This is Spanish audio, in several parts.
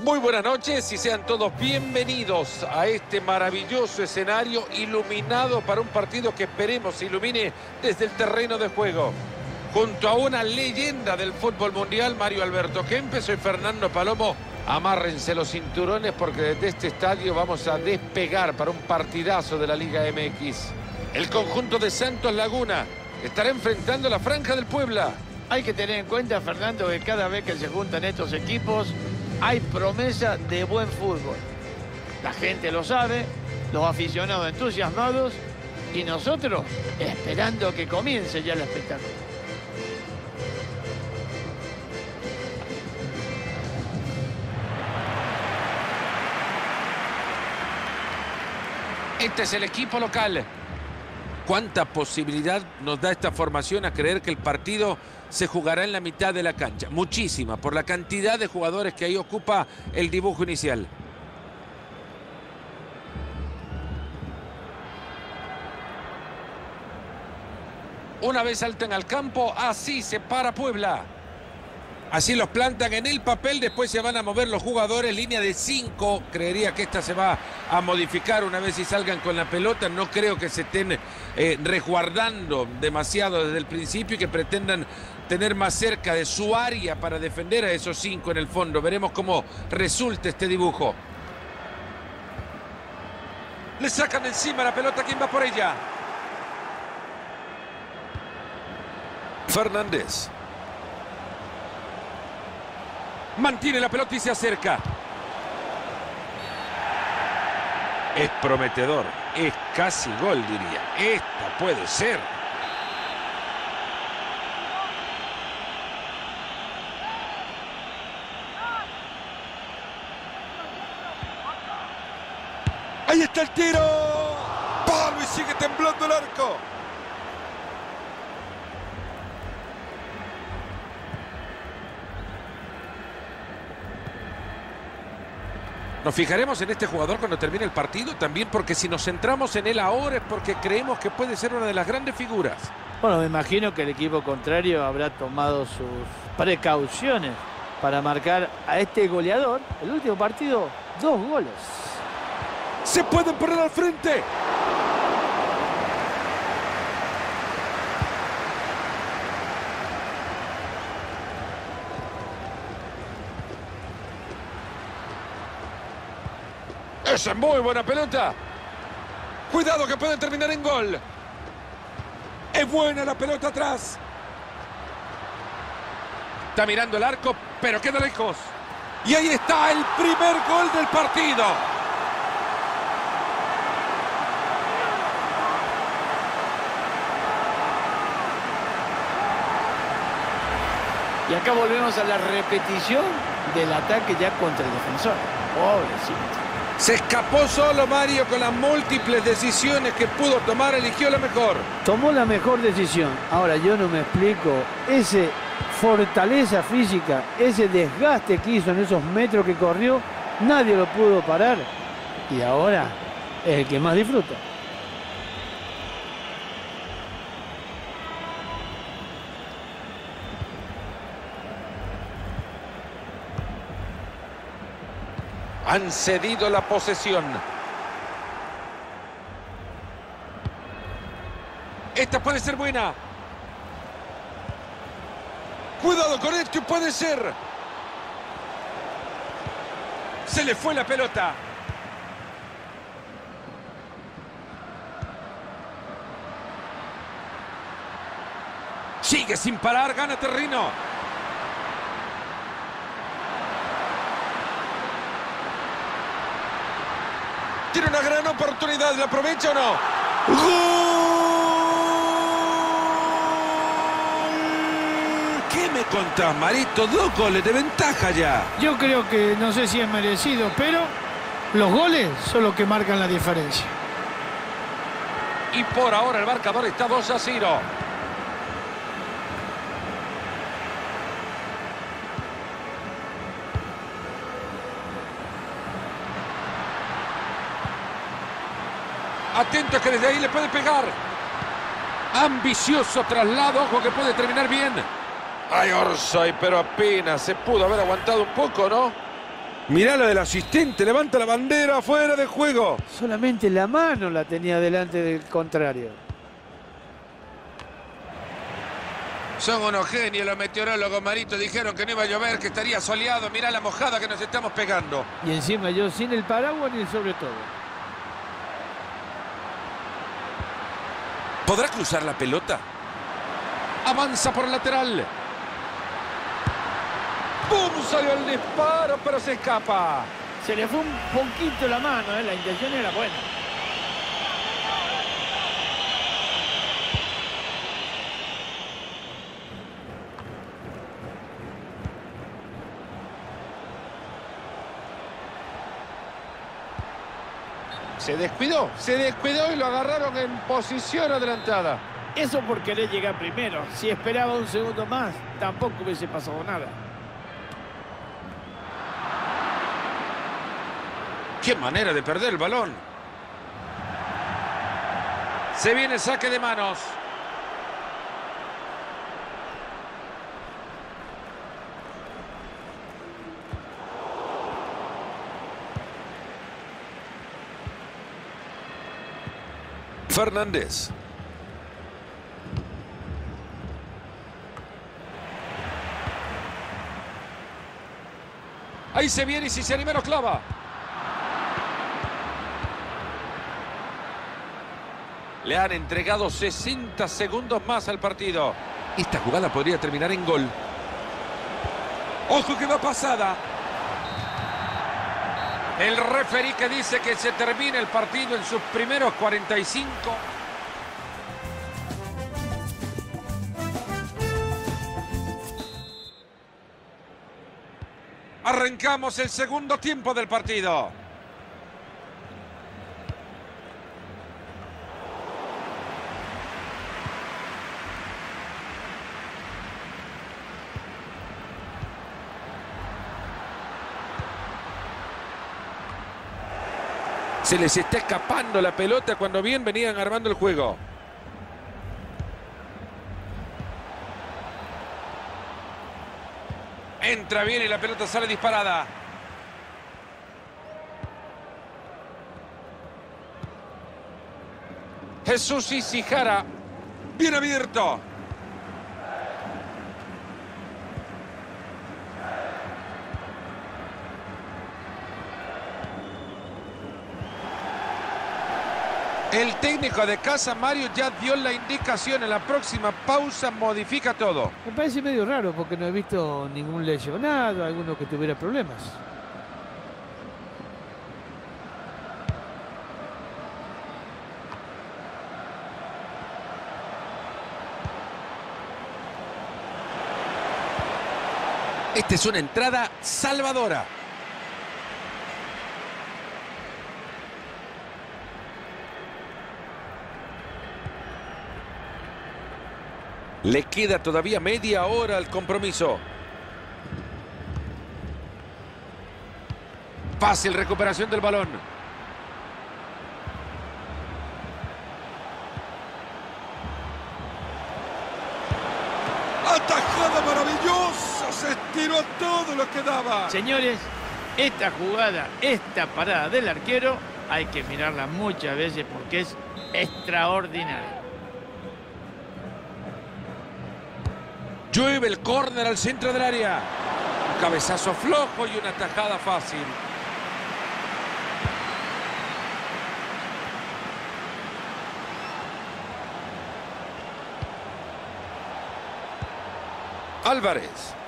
Muy buenas noches y sean todos bienvenidos a este maravilloso escenario iluminado para un partido que esperemos se ilumine desde el terreno de juego. Junto a una leyenda del fútbol mundial, Mario Alberto Kempes, soy Fernando Palomo. Amárrense los cinturones porque desde este estadio vamos a despegar para un partidazo de la Liga MX. El conjunto de Santos Laguna estará enfrentando la Franja del Puebla. Hay que tener en cuenta, Fernando, que cada vez que se juntan estos equipos hay promesa de buen fútbol. La gente lo sabe, los aficionados entusiasmados y nosotros esperando que comience ya el espectáculo. Este es el equipo local. ¿Cuánta posibilidad nos da esta formación a creer que el partido se jugará en la mitad de la cancha? Muchísima, por la cantidad de jugadores que ahí ocupa el dibujo inicial. Una vez saltan al campo, así se para Puebla. Así los plantan en el papel, después se van a mover los jugadores, línea de 5. Creería que esta se va a modificar una vez si salgan con la pelota. No creo que se estén resguardando demasiado desde el principio y que pretendan tener más cerca de su área para defender a esos 5 en el fondo. Veremos cómo resulta este dibujo. Le sacan encima la pelota, ¿quién va por ella? Fernández. Mantiene la pelota y se acerca. Es prometedor. Es casi gol, diría. Esta puede ser. Ahí está el tiro. ¡Palo! Y sigue temblando el arco. Nos fijaremos en este jugador cuando termine el partido, también porque si nos centramos en él ahora es porque creemos que puede ser una de las grandes figuras. Bueno, me imagino que el equipo contrario habrá tomado sus precauciones para marcar a este goleador. El último partido, 2 goles. ¡Se pueden poner al frente! Esa es muy buena pelota. Cuidado que puede terminar en gol. Es buena la pelota atrás. Está mirando el arco, pero queda lejos. Y ahí está el primer gol del partido. Y acá volvemos a la repetición del ataque ya contra el defensor. Pobrecito. Se escapó solo Mario con las múltiples decisiones que pudo tomar, eligió la mejor. Tomó la mejor decisión. Ahora yo no me explico, ese fortaleza física, ese desgaste que hizo en esos metros que corrió, nadie lo pudo parar. Y ahora es el que más disfruta. Han cedido la posesión. Esta puede ser buena. Cuidado con esto, puede ser. Se le fue la pelota. Sigue sin parar, gana terreno. Tiene una gran oportunidad, ¿la aprovecha o no? ¡Gol! ¿Qué me contás, Marito? 2 goles de ventaja ya. Yo creo que no sé si es merecido, pero los goles son los que marcan la diferencia. Y por ahora el marcador está 2-0. Atento que desde ahí le puede pegar. Ambicioso traslado, ojo que puede terminar bien. Ay, Orsay, pero apenas se pudo haber aguantado un poco, ¿no? Mirá lo del asistente, levanta la bandera, fuera de juego. Solamente la mano la tenía delante del contrario. Son unos genios los meteorólogos, Marito. Dijeron que no iba a llover, que estaría soleado. Mirá la mojada que nos estamos pegando. Y encima yo sin el paraguas ni el sobre todo. ¿Podrá cruzar la pelota? Avanza por el lateral. ¡Pum! Salió el disparo, pero se escapa. Se le fue un poquito la mano, la intención era buena. Se descuidó y lo agarraron en posición adelantada. Eso por querer llegar primero. Si esperaba un segundo más, tampoco hubiese pasado nada. ¡Qué manera de perder el balón! Se viene el saque de manos. Fernández. Ahí se viene y si se anima lo clava. Le han entregado 60 segundos más al partido. Esta jugada podría terminar en gol. ¡Ojo que va pasada! El referí que dice que se termina el partido en sus primeros 45. Arrancamos el segundo tiempo del partido. Se les está escapando la pelota cuando bien venían armando el juego. Entra bien y la pelota sale disparada. Jesús Isijara. Bien abierto. El técnico de casa, Mario, ya dio la indicación. En la próxima pausa modifica todo. Me parece medio raro porque no he visto ningún lesionado, alguno que tuviera problemas. Esta es una entrada salvadora. Le queda todavía media hora al compromiso. Fácil recuperación del balón. Atajada maravillosa. Se estiró todo lo que daba. Señores, esta jugada, esta parada del arquero, hay que mirarla muchas veces porque es extraordinaria. Llueve el córner al centro del área. Un cabezazo flojo y una tajada fácil. Álvarez.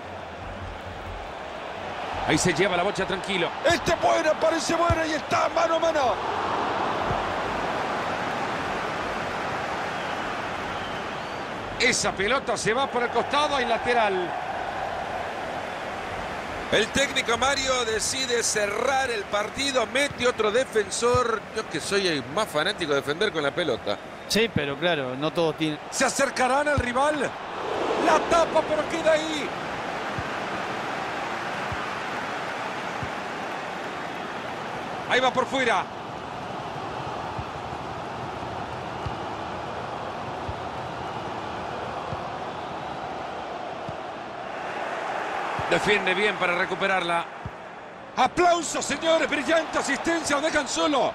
Ahí se lleva la bocha tranquilo. Este es buena, parece buena y está mano a mano. Esa pelota se va por el costado y lateral. El técnico Mario decide cerrar el partido, mete otro defensor. Yo que soy el más fanático de defender con la pelota. Sí, pero claro, no todos tienen. ¿Se acercarán al rival? La tapa, pero queda ahí. Ahí va por fuera. Defiende bien para recuperarla. ¡Aplausos, señores! ¡Brillante asistencia! ¡Lo dejan solo!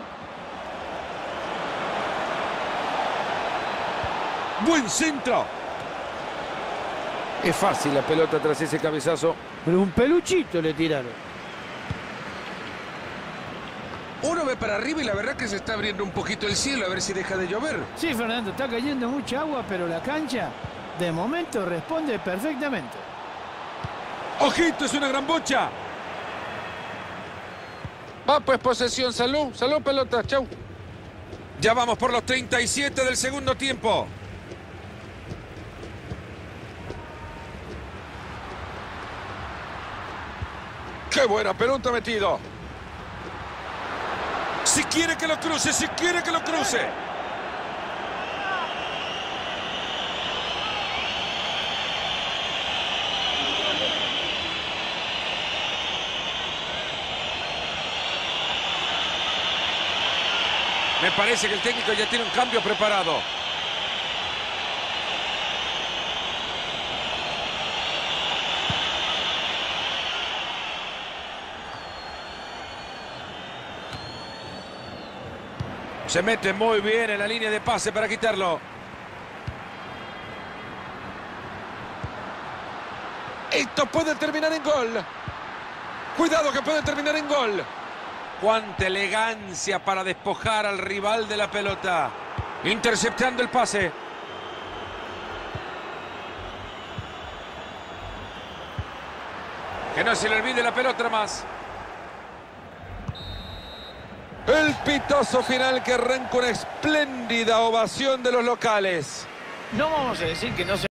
¡Buen centro! Es fácil la pelota tras ese cabezazo. Pero un peluchito le tiraron. Uno ve para arriba y la verdad que se está abriendo un poquito el cielo a ver si deja de llover. Sí, Fernando, está cayendo mucha agua, pero la cancha de momento responde perfectamente. ¡Ojito! ¡Es una gran bocha! Va pues posesión, salud, salud pelota, chau. Ya vamos por los 37 del segundo tiempo. ¡Qué buena pelota metido! Si quiere que lo cruce, si quiere que lo cruce. Me parece que el técnico ya tiene un cambio preparado. Se mete muy bien en la línea de pase para quitarlo. Esto puede terminar en gol. Cuidado que puede terminar en gol. Cuánta elegancia para despojar al rival de la pelota. Interceptando el pase. Que no se le olvide la pelota más. El pitazo final que arranca una espléndida ovación de los locales. No vamos a decir que no se